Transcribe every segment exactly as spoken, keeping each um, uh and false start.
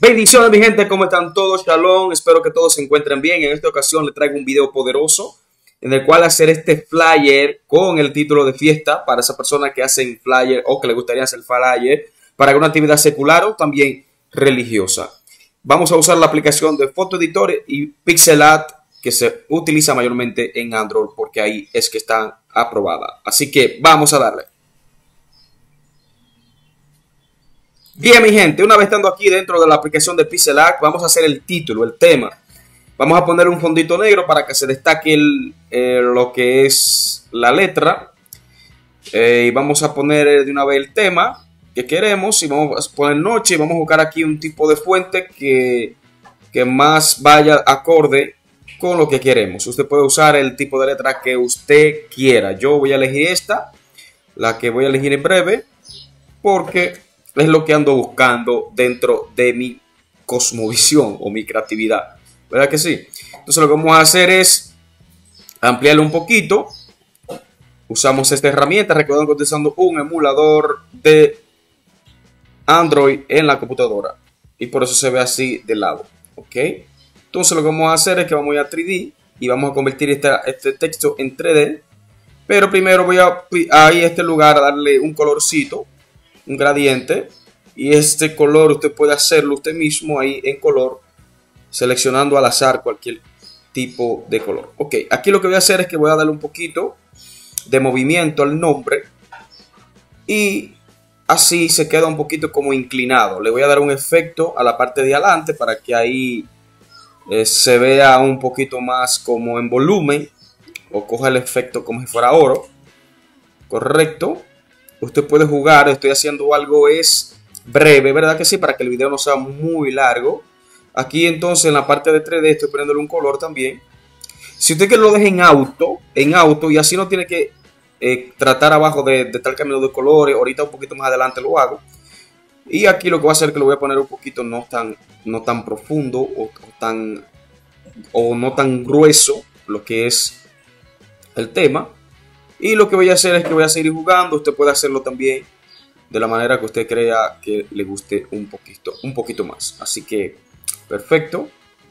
Bendiciones mi gente, ¿cómo están todos? Shalom, espero que todos se encuentren bien. En esta ocasión les traigo un video poderoso en el cual hacer este flyer con el título de fiesta para esa persona que hacen flyer o que le gustaría hacer flyer para alguna actividad secular o también religiosa. Vamos a usar la aplicación de Photo Editor y Pixel Art que se utiliza mayormente en Android porque ahí es que están aprobadas. Así que vamos a darle. Bien, mi gente, una vez estando aquí dentro de la aplicación de Pixel Art, vamos a hacer el título, el tema. Vamos a poner un fondito negro para que se destaque el, eh, lo que es la letra. Eh, y vamos a poner de una vez el tema que queremos. Y vamos a poner noche y vamos a buscar aquí un tipo de fuente que, que más vaya acorde con lo que queremos. Usted puede usar el tipo de letra que usted quiera. Yo voy a elegir esta, la que voy a elegir en breve, porque es lo que ando buscando dentro de mi cosmovisión o mi creatividad. ¿Verdad que sí? Entonces lo que vamos a hacer es ampliarlo un poquito. Usamos esta herramienta. Recuerden que estoy usando un emulador de Android en la computadora. Y por eso se ve así de lado. ¿Ok? Entonces lo que vamos a hacer es que vamos a ir a tres D y vamos a convertir esta, este texto en tres D. Pero primero voy a, a ir a este lugar a darle un colorcito, un gradiente, y este color usted puede hacerlo usted mismo ahí en color, seleccionando al azar cualquier tipo de color. Ok, aquí lo que voy a hacer es que voy a darle un poquito de movimiento al nombre y así se queda un poquito como inclinado. Le voy a dar un efecto a la parte de adelante para que ahí eh, se vea un poquito más como en volumen, o coja el efecto como si fuera oro. Correcto. Usted puede jugar, estoy haciendo algo es breve, ¿verdad que sí? Para que el video no sea muy largo. Aquí entonces en la parte de tres D estoy poniéndole un color también. Si usted quiere lo deje en auto, en auto y así no tiene que eh, tratar abajo de, de estar cambiando de colores. Ahorita un poquito más adelante lo hago. Y aquí lo que va a hacer es que lo voy a poner un poquito no tan, no tan profundo o, o, tan, o no tan grueso lo que es el tema. Y lo que voy a hacer es que voy a seguir jugando. Usted puede hacerlo también de la manera que usted crea que le guste un poquito, un poquito más. Así que, perfecto.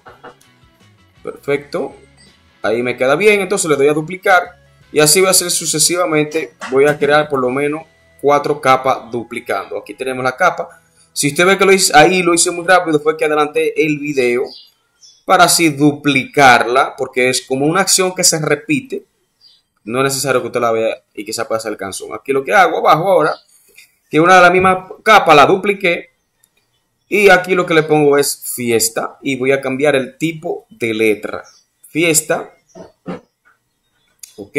Perfecto. Ahí me queda bien. Entonces le doy a duplicar. Y así voy a hacer sucesivamente. Voy a crear por lo menos cuatro capas duplicando. Aquí tenemos la capa. Si usted ve que lo hice, ahí lo hice muy rápido, fue que adelanté el video para así duplicarla. Porque es como una acción que se repite. No es necesario que usted la vea y quizá pase el canción. Aquí lo que hago abajo ahora, que una de la misma capa la dupliqué. Y aquí lo que le pongo es fiesta. Y voy a cambiar el tipo de letra. Fiesta. Ok.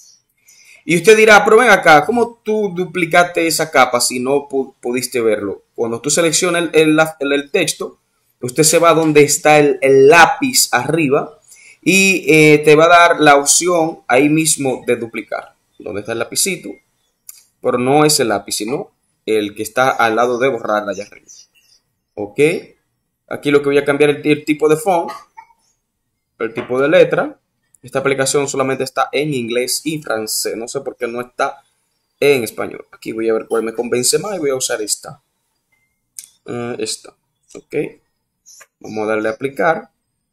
Y usted dirá, pero ven acá, ¿cómo tú duplicaste esa capa si no pudiste verlo? Cuando tú seleccionas el, el, el, el texto, usted se va donde está el, el lápiz arriba. Y eh, te va a dar la opción ahí mismo de duplicar. Donde está el lapicito. Pero no es el lápiz, sino el que está al lado de borrar allá arriba. Ok. Aquí lo que voy a cambiar el, el tipo de font. El tipo de letra. Esta aplicación solamente está en inglés y francés. No sé por qué no está en español. Aquí voy a ver cuál me convence más y voy a usar esta. Uh, esta. Ok. Vamos a darle a aplicar.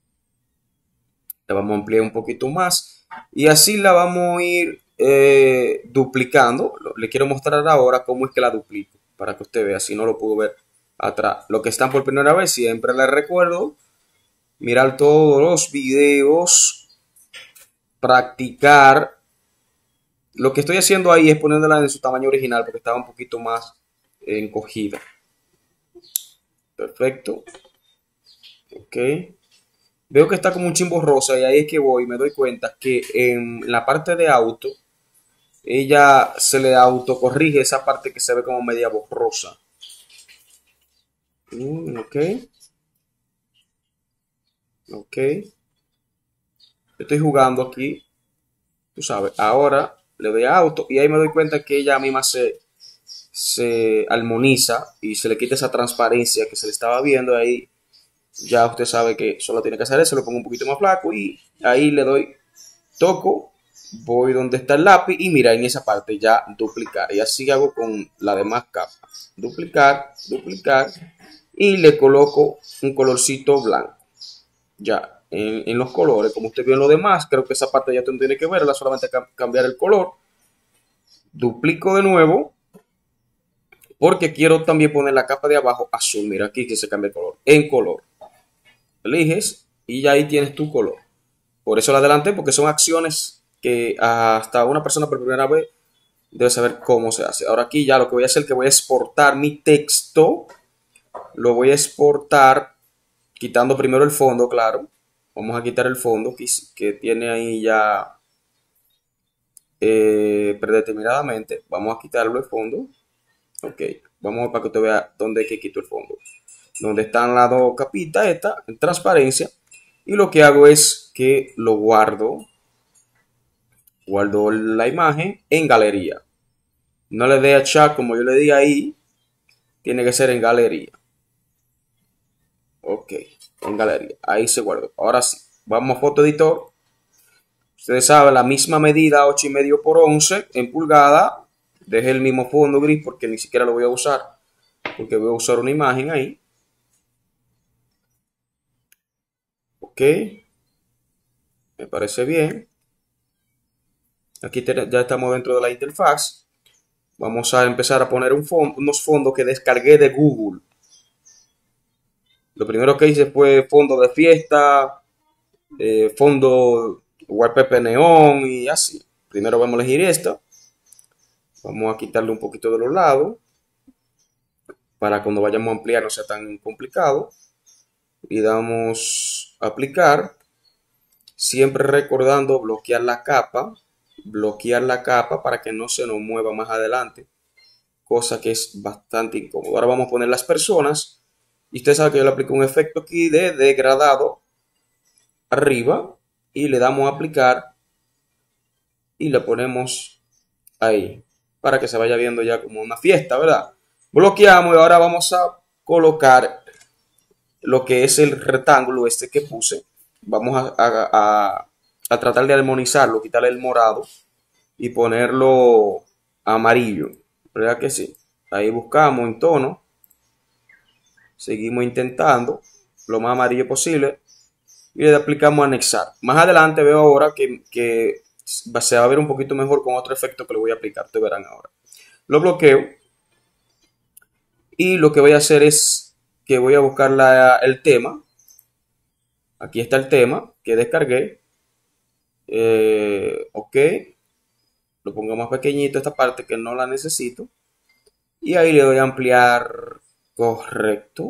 La vamos a ampliar un poquito más y así la vamos a ir eh, duplicando. Le quiero mostrar ahora cómo es que la duplico para que usted vea, si no lo pudo ver atrás. Lo que están por primera vez, siempre les recuerdo mirar todos los videos, practicar. Lo que estoy haciendo ahí es poniéndola en su tamaño original porque estaba un poquito más encogida. Perfecto. Ok. Veo que está como un chimbo rosa y ahí es que voy y me doy cuenta que en la parte de auto ella se le autocorrige esa parte que se ve como media borrosa. Mm, ok. Ok. Estoy jugando aquí. Tú sabes. Ahora le doy a auto y ahí me doy cuenta que ella misma se, se armoniza y se le quita esa transparencia que se le estaba viendo ahí. Ya usted sabe que solo tiene que hacer eso, lo pongo un poquito más flaco y ahí le doy, toco, voy donde está el lápiz y mira en esa parte ya duplicar. Y así hago con la demás capa. Duplicar, duplicar y le coloco un colorcito blanco. Ya, en, en los colores, como usted vio en lo demás, creo que esa parte ya no tiene que verla, solamente cambiar el color. Duplico de nuevo, porque quiero también poner la capa de abajo azul. Mira aquí que se cambia el color, en color. Eliges y ya ahí tienes tu color. Por eso la adelanté, porque son acciones que hasta una persona por primera vez debe saber cómo se hace. Ahora aquí ya lo que voy a hacer es que voy a exportar mi texto. Lo voy a exportar quitando primero el fondo, claro. Vamos a quitar el fondo que, que tiene ahí ya eh, predeterminadamente. Vamos a quitarlo el fondo. Ok, vamos para que usted vea dónde es que quito el fondo. Donde están las dos capitas, esta, en transparencia. Y lo que hago es que lo guardo. Guardo la imagen en galería. No le dé a chat como yo le di ahí. Tiene que ser en galería. Ok, en galería. Ahí se guardó. Ahora sí, vamos a foto editor. Ustedes saben, la misma medida, ocho y medio por once en pulgada. Deje el mismo fondo gris porque ni siquiera lo voy a usar. Porque voy a usar una imagen ahí. Ok. Me parece bien. Aquí ya estamos dentro de la interfaz. Vamos a empezar a poner un fondo, unos fondos que descargué de Google. Lo primero que hice fue fondo de fiesta, eh, fondo wallpaper neón y así. Primero vamos a elegir esta. Vamos a quitarle un poquito de los lados para cuando vayamos a ampliar no sea tan complicado. Y damos a aplicar. Siempre recordando bloquear la capa. Bloquear la capa para que no se nos mueva más adelante. Cosa que es bastante incómodo. Ahora vamos a poner las personas. Y usted sabe que yo le aplico un efecto aquí de degradado arriba. Y le damos a aplicar. Y le ponemos ahí. Para que se vaya viendo ya como una fiesta, ¿verdad? Bloqueamos y ahora vamos a colocar lo que es el rectángulo este que puse. Vamos a, a, a, a tratar de armonizarlo. Quitarle el morado. Y ponerlo amarillo. ¿Verdad que sí? Ahí buscamos en tono. Seguimos intentando lo más amarillo posible. Y le aplicamos anexar. Más adelante veo ahora que, que se va a ver un poquito mejor con otro efecto que le voy a aplicar. Ustedes verán ahora. Lo bloqueo. Y lo que voy a hacer es que voy a buscar la, el tema. Aquí está el tema que descargué. Eh, ok. Lo pongo más pequeñito esta parte que no la necesito. Y ahí le doy a ampliar. Correcto.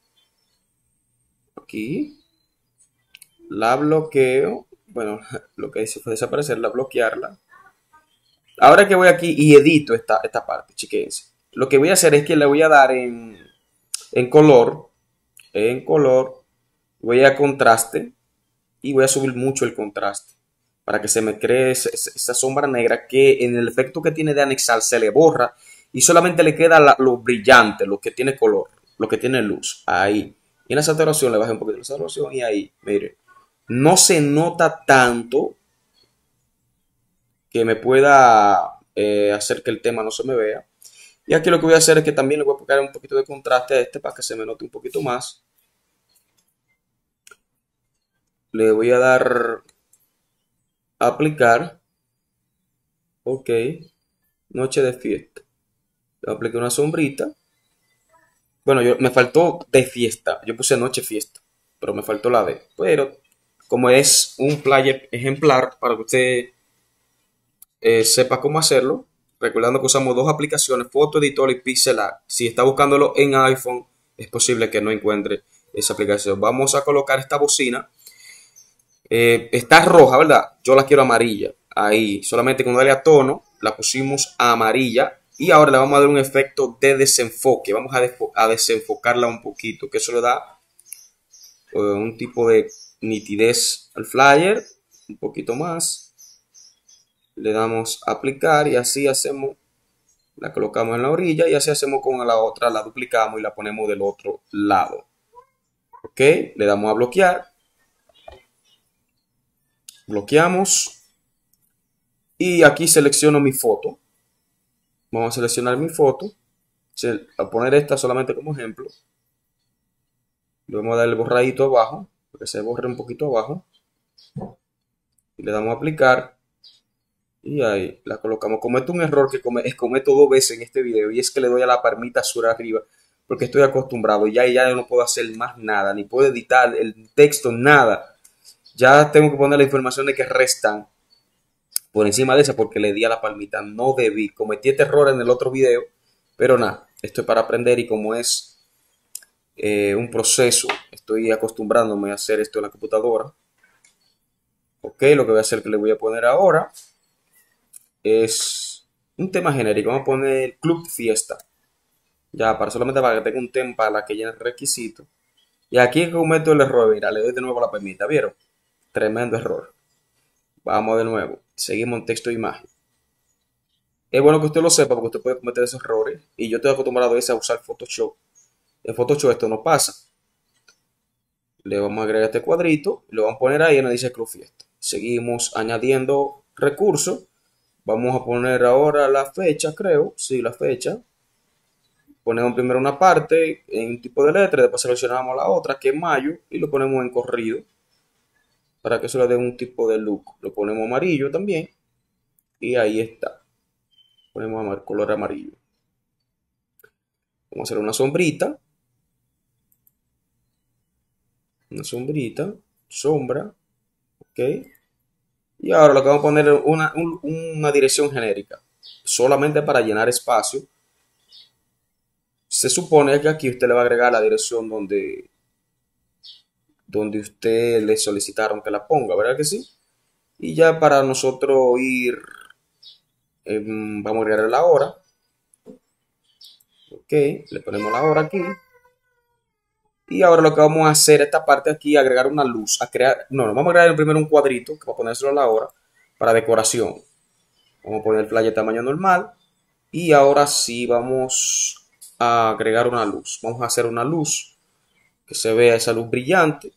Aquí. La bloqueo. Bueno, lo que hice fue desaparecerla, bloquearla. Ahora que voy aquí y edito esta, esta parte, chiquense. Lo que voy a hacer es que le voy a dar en, en color. En color. Voy a contraste. Y voy a subir mucho el contraste. Para que se me cree esa, esa sombra negra que en el efecto que tiene de anexar se le borra. Y solamente le queda la, lo brillante, lo que tiene color, lo que tiene luz. Ahí. Y en la saturación le bajé un poquito la saturación y ahí, mire. No se nota tanto que me pueda eh, hacer que el tema no se me vea. Y aquí lo que voy a hacer es que también le voy a poner un poquito de contraste a este para que se me note un poquito más. Le voy a dar a aplicar. Ok. Noche de fiesta. Le apliqué una sombrita. Bueno, yo, me faltó de fiesta. Yo puse noche fiesta. Pero me faltó la D. Pero como es un flyer ejemplar para que usted eh, sepa cómo hacerlo. Recordando que usamos dos aplicaciones, Foto Editor y Pixel Art. Si está buscándolo en iPhone, es posible que no encuentre esa aplicación. Vamos a colocar esta bocina. Eh, está roja, ¿verdad? Yo la quiero amarilla. Ahí, solamente cuando dale a tono, la pusimos a amarilla. Y ahora le vamos a dar un efecto de desenfoque. Vamos a, a desenfocarla un poquito, que eso le da uh, un tipo de nitidez al flyer. Un poquito más. Le damos a aplicar y así hacemos. La colocamos en la orilla y así hacemos con la otra. La duplicamos y la ponemos del otro lado. Ok, le damos a bloquear. Bloqueamos. Y aquí selecciono mi foto. Vamos a seleccionar mi foto. A poner esta solamente como ejemplo. Le vamos a dar el borradito abajo, para que se borre un poquito abajo. Y le damos a aplicar. Y ahí la colocamos. Cometo un error que come, cometo dos veces en este video. Y es que le doy a la palmita azul arriba. Porque estoy acostumbrado. Ya, ya no puedo hacer más nada. Ni puedo editar el texto, nada. Ya tengo que poner la información de que restan por encima de esa porque le di a la palmita. No debí. Cometí este error en el otro video. Pero nada. Esto es para aprender y como es eh, un proceso. Estoy acostumbrándome a hacer esto en la computadora. Ok. Lo que voy a hacer que le voy a poner ahora es un tema genérico. Vamos a poner Club Fiesta. Ya, para solamente para que tenga un tema para la que llene el requisito. Y aquí es que cometo el error. Mira, le doy de nuevo a la permita. ¿Vieron? Tremendo error. Vamos de nuevo. Seguimos en texto e imagen. Es bueno que usted lo sepa porque usted puede cometer esos errores. Y yo estoy acostumbrado a usar Photoshop. En Photoshop esto no pasa. Le vamos a agregar este cuadrito. Y lo vamos a poner ahí donde dice Club Fiesta. Seguimos añadiendo recursos. Vamos a poner ahora la fecha, creo. Sí, la fecha. Ponemos primero una parte en tipo de letra. Después seleccionamos la otra, que es mayo. Y lo ponemos en corrido. Para que eso le dé un tipo de look. Lo ponemos amarillo también. Y ahí está. Ponemos color amarillo. Vamos a hacer una sombrita. Una sombrita. Sombra. Ok. Y ahora lo que vamos a poner es una, un, una dirección genérica. Solamente para llenar espacio. Se supone que aquí usted le va a agregar la dirección donde, donde usted le solicitaron que la ponga, ¿verdad que sí? Y ya para nosotros ir, eh, vamos a agregar la hora. Ok, le ponemos la hora aquí. Y ahora lo que vamos a hacer, esta parte aquí, agregar una luz. A crear, no, vamos a agregar primero un cuadrito, que va a ponérselo a la hora, para decoración. Vamos a poner el flyer tamaño normal. Y ahora sí vamos a agregar una luz. Vamos a hacer una luz, que se vea esa luz brillante.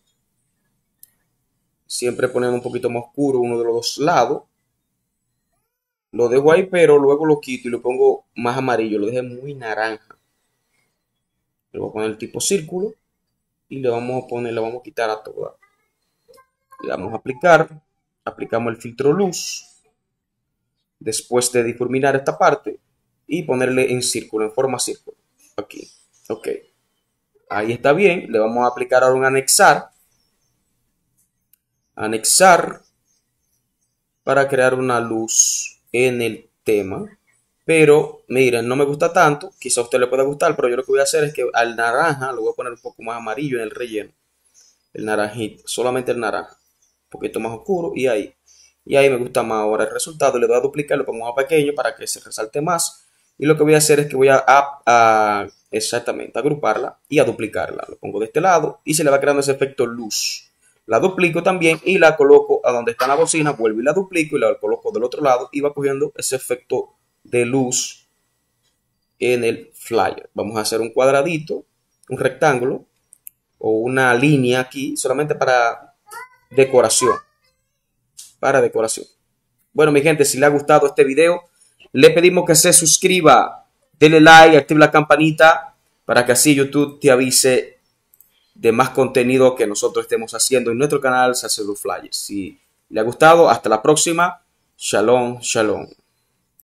Siempre ponemos un poquito más oscuro uno de los dos lados. Lo dejo ahí, pero luego lo quito y lo pongo más amarillo. Lo dejé muy naranja. Le voy a poner el tipo círculo. Y le vamos a poner, le vamos a quitar a toda. Le vamos a aplicar. Aplicamos el filtro luz. Después de difuminar esta parte. Y ponerle en círculo, en forma círculo. Aquí. Ok. Ahí está bien. Le vamos a aplicar ahora un anexar. Anexar. Para crear una luz en el tema. Pero, miren, no me gusta tanto. Quizá a usted le pueda gustar, pero yo lo que voy a hacer es que al naranja lo voy a poner un poco más amarillo en el relleno. El naranjito, solamente el naranja. Un poquito más oscuro y ahí. Y ahí me gusta más ahora el resultado. Le doy a duplicar, lo pongo más pequeño para que se resalte más. Y lo que voy a hacer es que voy a, a, a exactamente agruparla y a duplicarla. Lo pongo de este lado y se le va creando ese efecto luz. La duplico también y la coloco a donde está la bocina. Vuelvo y la duplico y la coloco del otro lado y va cogiendo ese efecto de luz en el flyer. Vamos a hacer un cuadradito, un rectángulo o una línea aquí solamente para decoración. Para decoración. Bueno, mi gente, si le ha gustado este video, le pedimos que se suscriba, denle like, active la campanita para que así YouTube te avise de más contenido que nosotros estemos haciendo en nuestro canal Sacerdote Flyers. Si le ha gustado, hasta la próxima. Shalom, shalom.